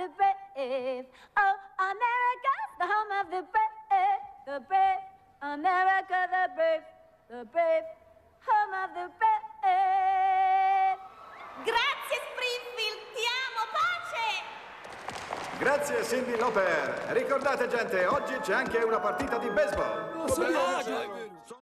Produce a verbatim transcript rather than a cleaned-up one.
the brave. Oh, America's the home of the brave, the brave. America, the brave, the brave, home of the brave. Grazie, Springfield, ti amo, pace! Grazie, Cyndi Lauper. Ricordate, gente, oggi c'è anche una partita di baseball. Oh,